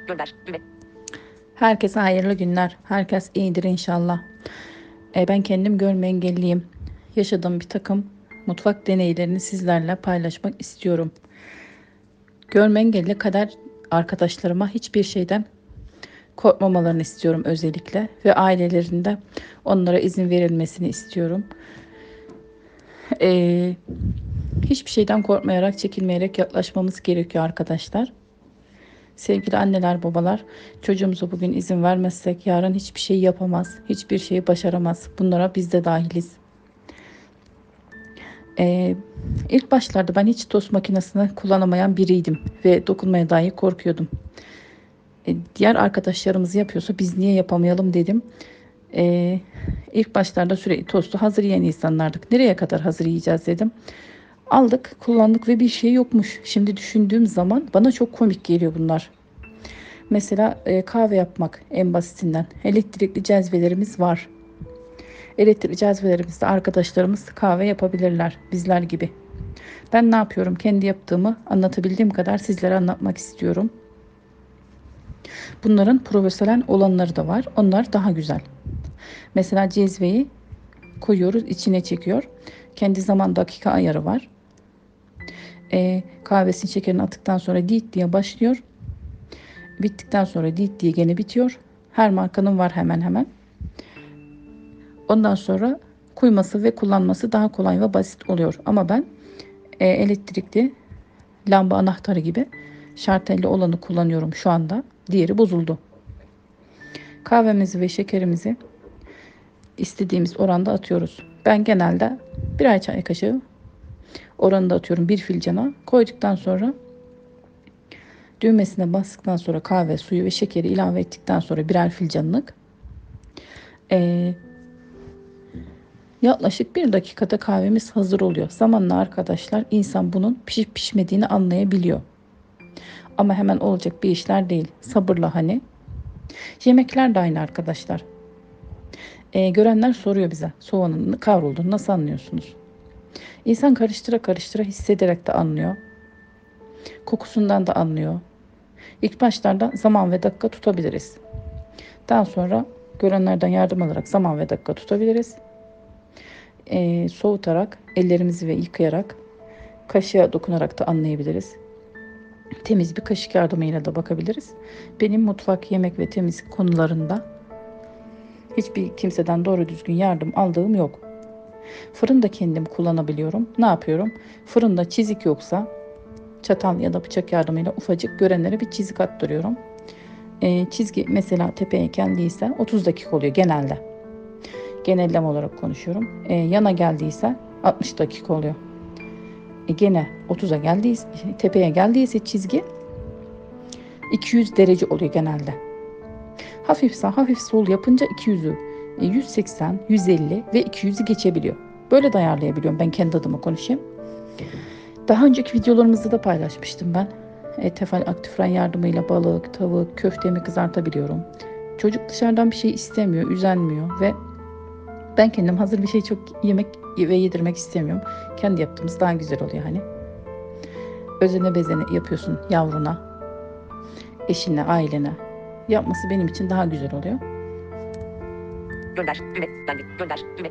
Gönder. Düğme. Herkese hayırlı günler. Herkes iyidir inşallah. Ben kendim görme engelliyim. Yaşadığım bir takım mutfak deneylerini sizlerle paylaşmak istiyorum. Görme engelli kadar arkadaşlarıma hiçbir şeyden korkmamalarını istiyorum özellikle ve ailelerinde onlara izin verilmesini istiyorum. Ee, Hiçbir şeyden korkmayarak, çekinmeyerek yaklaşmamız gerekiyor arkadaşlar. Sevgili anneler, babalar, çocuğumuza bugün izin vermezsek yarın hiçbir şey yapamaz, hiçbir şeyi başaramaz. Bunlara biz de dahiliz. Ee, ilk başlarda ben hiç tost makinesini kullanamayan biriydim ve dokunmaya dahi korkuyordum. Diğer arkadaşlarımız yapıyorsa biz niye yapamayalım dedim. Ee, ilk başlarda sürekli tostu hazır yiyen insanlardık. Nereye kadar hazır yiyeceğiz dedim. Aldık, kullandık ve bir şey yokmuş. Şimdi düşündüğüm zaman bana çok komik geliyor bunlar. Mesela kahve yapmak en basitinden. Elektrikli cezvelerimiz var. Elektrikli cezvelerimizde arkadaşlarımız kahve yapabilirler bizler gibi. Ben ne yapıyorum? Kendi yaptığımı anlatabildiğim kadar sizlere anlatmak istiyorum. Bunların profesyonel olanları da var. Onlar daha güzel. Mesela cezveyi koyuyoruz, içine çekiyor. Kendi zaman dakika ayarı var. Kahvesini şekerini attıktan sonra dit diye başlıyor. Bittikten sonra dit diye gene bitiyor. Her markanın var hemen hemen. Ondan sonra kuyması ve kullanması daha kolay ve basit oluyor. Ama ben elektrikli lamba anahtarı gibi şartelli olanı kullanıyorum şu anda. Diğeri bozuldu. Kahvemizi ve şekerimizi istediğimiz oranda atıyoruz. Ben genelde birer çay kaşığı oranında atıyorum bir filcana. Koyduktan sonra düğmesine bastıktan sonra kahve, suyu ve şekeri ilave ettikten sonra birer filcanlık yaklaşık bir dakikada kahvemiz hazır oluyor. Zamanla arkadaşlar insan bunun pişip pişmediğini anlayabiliyor. Ama hemen olacak bir işler değil. Sabırla hani. Yemekler de aynı arkadaşlar. Görenler soruyor bize soğanın kavrulduğunu nasıl anlıyorsunuz? İnsan karıştıra karıştıra hissederek de anlıyor. Kokusundan da anlıyor. İlk başlarda zaman ve dakika tutabiliriz. Daha sonra görenlerden yardım alarak zaman ve dakika tutabiliriz. Soğutarak, ellerimizi ve yıkayarak, kaşığa dokunarak da anlayabiliriz. Temiz bir kaşık yardımıyla da bakabiliriz. Benim mutfak, yemek ve temizlik konularında hiçbir kimseden doğru düzgün yardım aldığım yok. Fırında kendim kullanabiliyorum. Ne yapıyorum? Fırında çizik yoksa çatal ya da bıçak yardımıyla ufacık görenlere bir çizik attırıyorum. Çizgi mesela tepeye geldiyse 30 dakika oluyor genelde. Genellem olarak konuşuyorum. Yana geldiyse 60 dakika oluyor. Gene 30'a geldiyse, tepeye geldiyse çizgi 200 derece oluyor genelde. Hafif sağ, hafif sol yapınca 200'ü 180, 150 ve 200'ü geçebiliyor. Böyle de ayarlayabiliyorum. Ben kendi adıma konuşayım. Daha önceki videolarımızda da paylaşmıştım ben. Tefal aktifren yardımıyla balık, tavuk, köftemi kızartabiliyorum. Çocuk dışarıdan bir şey istemiyor, üzenmiyor ve ben kendim hazır bir şey çok yemek ve yedirmek istemiyorum. Kendi yaptığımız daha güzel oluyor hani. Özene bezene yapıyorsun yavruna, eşine, ailene. Yapması benim için daha güzel oluyor. Gönder. Düğme. Gönder. Düğme.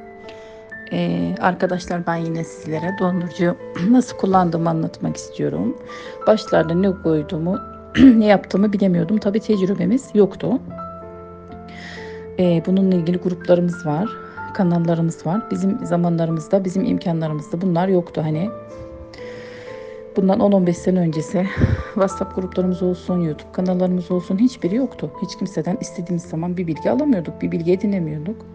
Arkadaşlar ben yine sizlere dondurucuyu nasıl kullandığımı anlatmak istiyorum. Başlarda ne koyduğumu, ne yaptığımı bilemiyordum. Tabii tecrübemiz yoktu. Bununla ilgili gruplarımız var, kanallarımız var. Bizim zamanlarımızda, bizim imkanlarımızda bunlar yoktu hani. Bundan 10-15 sene öncesi WhatsApp gruplarımız olsun, YouTube kanallarımız olsun hiçbiri yoktu. Hiç kimseden istediğimiz zaman bir bilgi alamıyorduk, bir bilgi edinemiyorduk.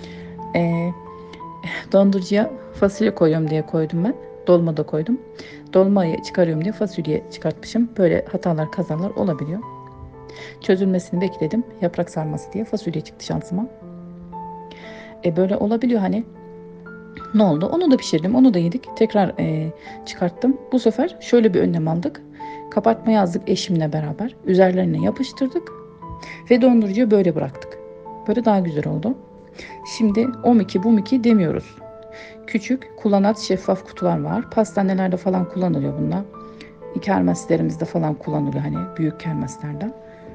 Dondurucuya fasulye koyuyorum diye koydum ben. Dolma da koydum. Dolmayı çıkarıyorum diye fasulye çıkartmışım. Böyle hatalar, kazalar olabiliyor. Çözülmesini bekledim. Yaprak sarması diye fasulye çıktı şansıma. Böyle olabiliyor hani. Ne oldu? Onu da pişirdim. Onu da yedik. Tekrar çıkarttım. Bu sefer şöyle bir önlem aldık. Kapatma yazdık eşimle beraber. Üzerlerine yapıştırdık. Ve dondurucuya böyle bıraktık. Böyle daha güzel oldu. Şimdi OM2 BUM2 demiyoruz. Küçük kullanat şeffaf kutular var. Pastanelerde falan kullanılıyor bunlar. Kermeslerimizde falan kullanılıyor hani büyük kermeslerde.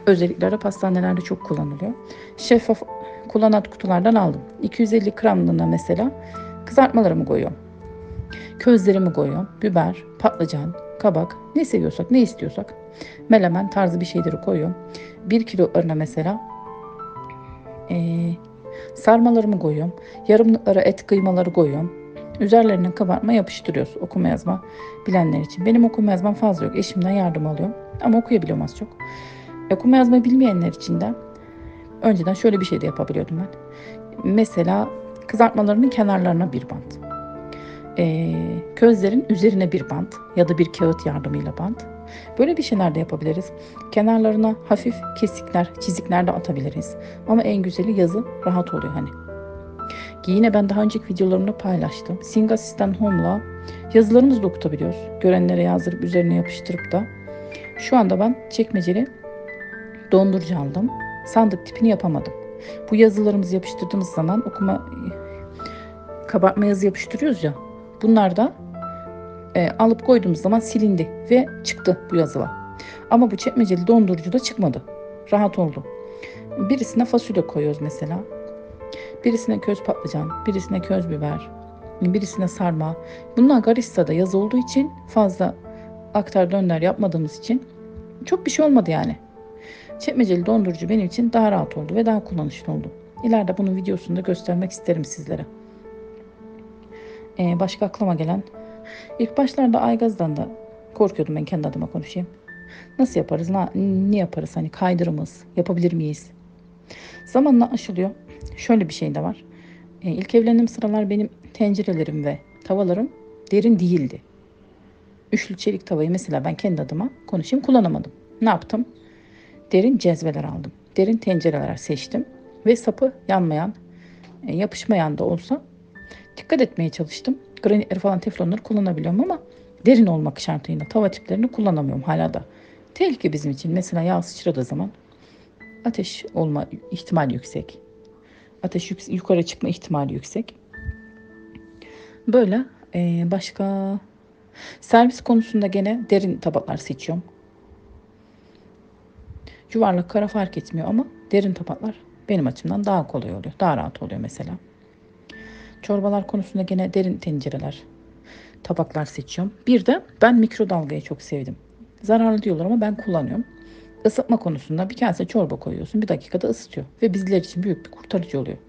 Özellikle de pastanelerde çok kullanılıyor. Şeffaf kullanat kutulardan aldım. 250 gramlığına mesela kızartmalarımı koyuyorum. Közlerimi koyuyorum. Biber, patlıcan, kabak, ne seviyorsak, ne istiyorsak. Menemen tarzı bir şeyleri koyuyorum. 1 kilo arına mesela sarmalarımı koyuyorum. Yarımlıklara et kıymaları koyuyorum. Üzerlerine kabartma yapıştırıyoruz okuma yazma bilenler için. Benim okuma yazmam fazla yok. Eşimden yardım alıyorum. Ama okuyabiliyorum az çok. Okuma yazma bilmeyenler için de önceden şöyle bir şey de yapabiliyordum ben. Mesela kızartmalarının kenarlarına bir bant. Közlerin üzerine bir bant ya da bir kağıt yardımıyla bant. Böyle bir şeyler de yapabiliriz. Kenarlarına hafif kesikler, çizikler de atabiliriz. Ama en güzeli yazı rahat oluyor hani. Yine ben daha önceki videolarımda paylaştım. Sing Assistant Home'la yazılarımızı da okutabiliyoruz. Görenlere yazdırıp üzerine yapıştırıp da. Şu anda ben çekmeceli dondurucu aldım. Sandık tipini yapamadım. Bu yazılarımızı yapıştırdığımız zaman kabartma yazı yapıştırıyoruz ya. Bunlar da alıp koyduğumuz zaman silindi ve çıktı bu yazılar. Ama bu çekmeceli dondurucuda çıkmadı. Rahat oldu. Birisine fasulye koyuyoruz mesela. Birisine köz patlıcan, birisine köz biber, birisine sarma. Bunlar Garissa'da yazı olduğu için fazla aktar dönder yapmadığımız için çok bir şey olmadı yani. Çekmeceli dondurucu benim için daha rahat oldu ve daha kullanışlı oldu. İleride bunun videosunu da göstermek isterim sizlere. Başka aklıma gelen, ilk başlarda aygazdan da korkuyordum, ben kendi adıma konuşayım. Nasıl yaparız, ne yaparız, hani kaydırımız, yapabilir miyiz? Zamanla aşılıyor. Şöyle bir şey de var. İlk evlendiğim sıralar benim tencerelerim ve tavalarım derin değildi. Üçlü çelik tavayı mesela ben kendi adıma konuşayım kullanamadım. Ne yaptım? Derin cezveler aldım. Derin tencereler seçtim. Ve sapı yanmayan, yapışmayan da olsa dikkat etmeye çalıştım. Granitleri falan, teflonları kullanabiliyorum ama derin olmak şartıyla tava tiplerini kullanamıyorum hala da. Tehlike bizim için. Mesela yağ sıçradığı zaman ateş olma ihtimali yüksek. Ateş yukarı çıkma ihtimali yüksek. Böyle başka servis konusunda gene derin tabaklar seçiyorum. Yuvarlak kara fark etmiyor ama derin tabaklar benim açımdan daha kolay oluyor. Daha rahat oluyor mesela. Çorbalar konusunda gene derin tencereler, tabaklar seçiyorum. Bir de ben mikrodalgayı çok sevdim. Zararlı diyorlar ama ben kullanıyorum. Isıtma konusunda bir kase çorba koyuyorsun, bir dakikada ısıtıyor. Ve bizler için büyük bir kurtarıcı oluyor.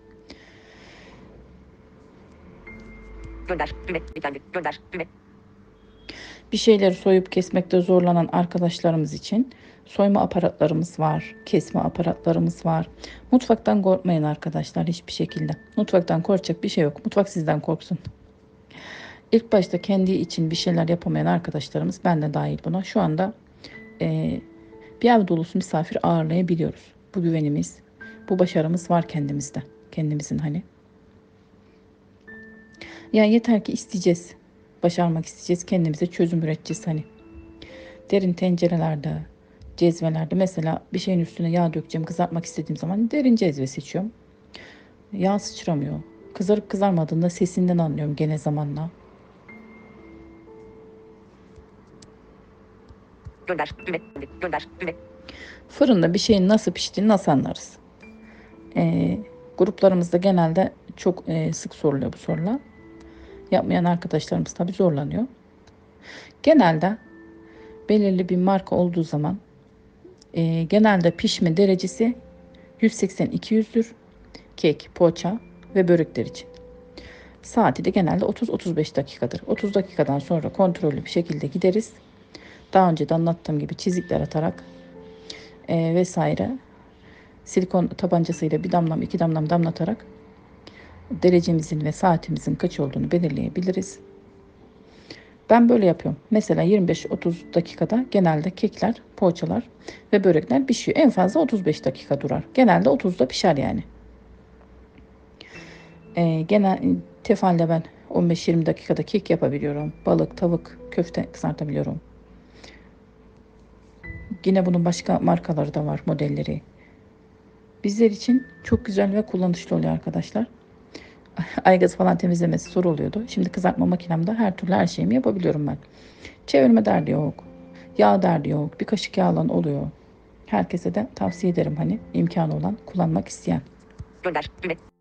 Gönder. Düğme. Eklendi. Gönder. Düğme. Bir şeyleri soyup kesmekte zorlanan arkadaşlarımız için soyma aparatlarımız var, kesme aparatlarımız var. Mutfaktan korkmayın arkadaşlar, hiçbir şekilde. Mutfaktan korkacak bir şey yok. Mutfak sizden korksun. İlk başta kendi için bir şeyler yapamayan arkadaşlarımız, ben de dahil buna, şu anda bir ev dolusu misafir ağırlayabiliyoruz. Bu güvenimiz, bu başarımız var kendimizde. Kendimizin hani. Ya yeter ki isteyeceğiz. Başarmak isteyeceğiz. Kendimize çözüm üreteceğiz hani. Derin tencerelerde, cezvelerde mesela bir şeyin üstüne yağ dökeceğim, kızartmak istediğim zaman derin cezve seçiyorum. Yağ sıçramıyor. Kızarıp kızarmadığında sesinden anlıyorum gene zamanla. Gönder. Düğme. Gönder. Düğme. Fırında bir şeyin nasıl piştiğini nasıl anlarız? Gruplarımızda genelde çok sık soruluyor bu sorular. Yapmayan arkadaşlarımız tabii zorlanıyor. Genelde belirli bir marka olduğu zaman genelde pişme derecesi 180-200'dür. Kek, poğaça ve börekler için. Saati de genelde 30-35 dakikadır. 30 dakikadan sonra kontrollü bir şekilde gideriz. Daha önce de anlattığım gibi çizikler atarak vesaire silikon tabancasıyla bir damlam, iki damlam damlatarak derecemizin ve saatimizin kaç olduğunu belirleyebiliriz. Ben böyle yapıyorum. Mesela 25-30 dakikada genelde kekler, poğaçalar ve börekler pişiyor. En fazla 35 dakika durar. Genelde 30'da pişer yani. Genel tefalde ben 15-20 dakikada kek yapabiliyorum. Balık, tavuk, köfte kızartabiliyorum. Yine bunun başka markaları da var, modelleri. Bizler için çok güzel ve kullanışlı oluyor arkadaşlar. Aygaz falan temizlemesi zor oluyordu. Şimdi kızartma makinemde her türlü her şeyimi yapabiliyorum ben. Çevirme derdi yok. Yağ derdi yok. Bir kaşık yağlan oluyor. Herkese de tavsiye ederim, hani imkanı olan, kullanmak isteyen. Gönder. Düğme.